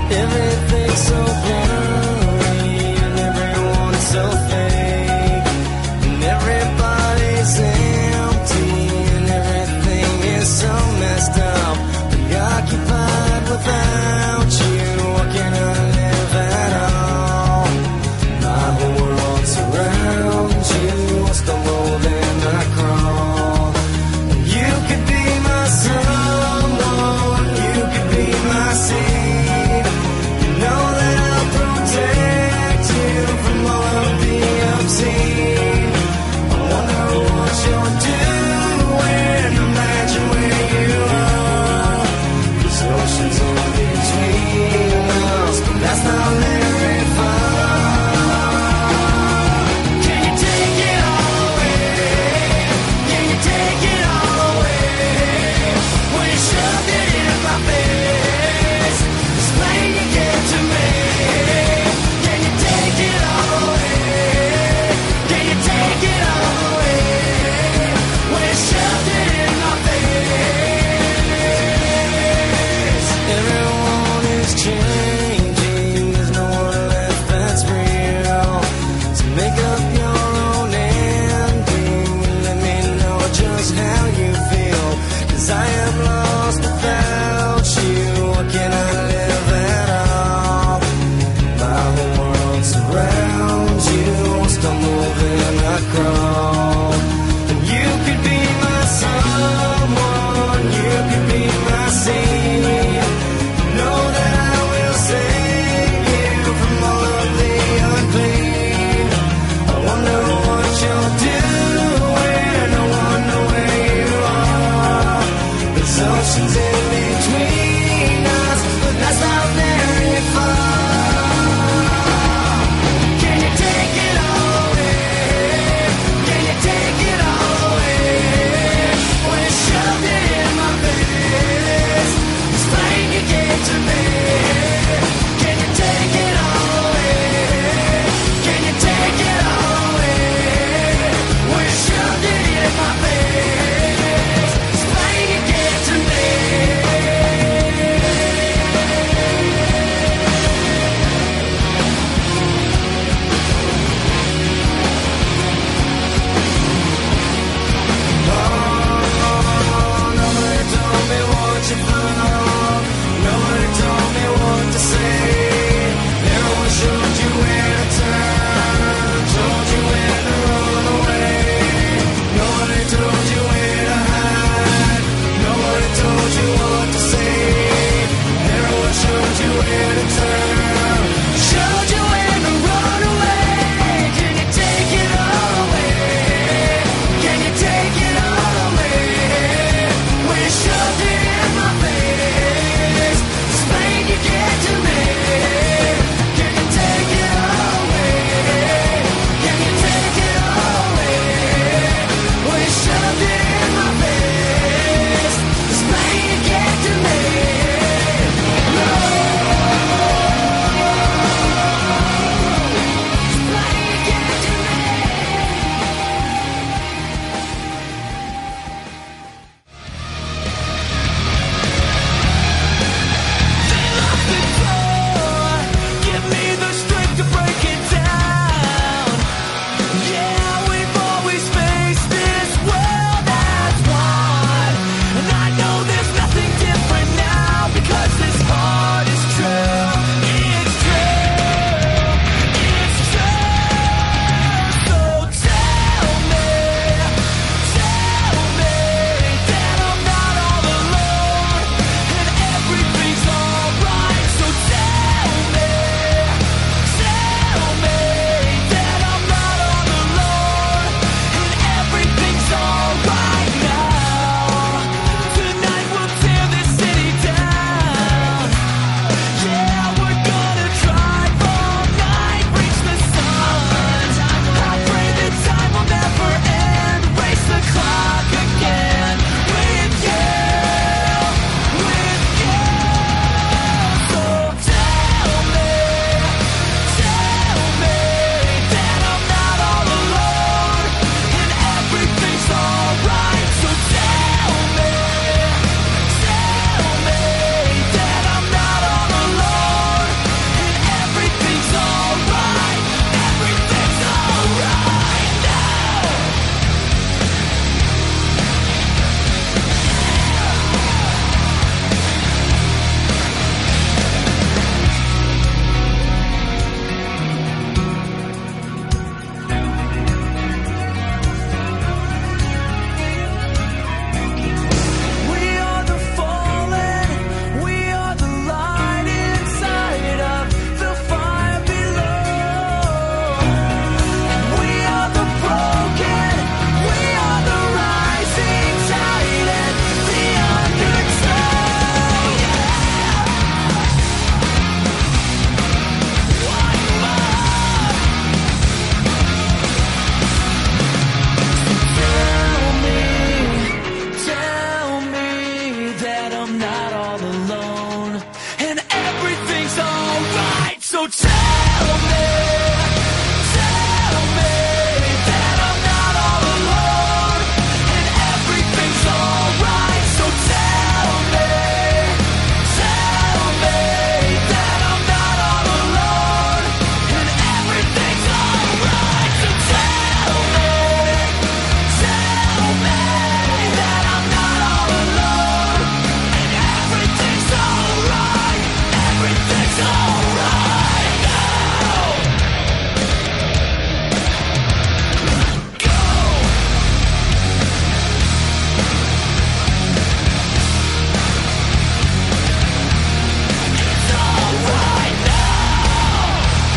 Everything's so blurry and everyone's so fake, and everybody's empty and everything is so messed up, preoccupied without you. What can I live at all? My whole world surrounds you. I stumble and I crawl. You could be my someone, you could be my seed. You know that I'll So tell me that I'm not all alone and everything's alright. So tell me that I'm not all alone and everything's alright. So tell me that I'm not all alone and everything's alright. Everything's alright. Go. It's alright now.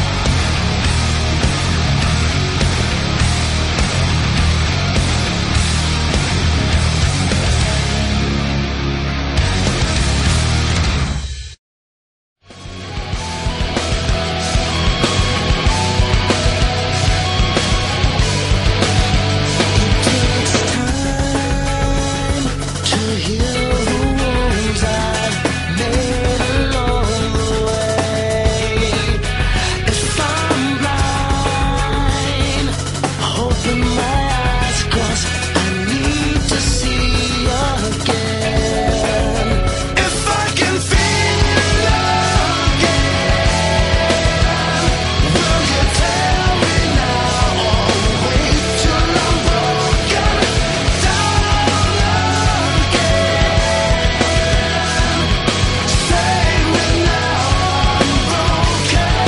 To heal the wounds I've made along the way. If I'm blind, open my eyes 'cause I need to see again. If I can feel again, will you tell me now or wait till I'm broken down again? Save me now, I'm broken.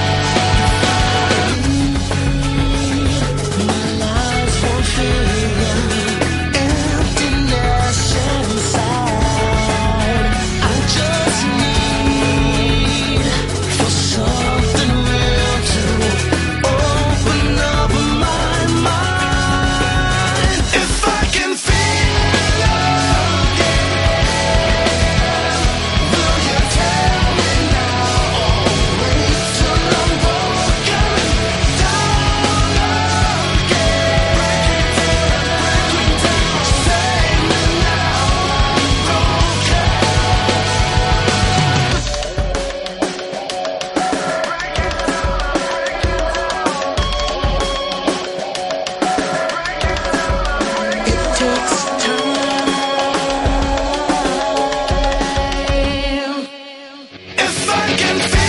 My life won't fill emptiness inside. I just need for something real to open up my mind. If I can feel again, will you tell me now or wait till I'm broken down again? Save me now, I'm broken. It takes time. If I can feel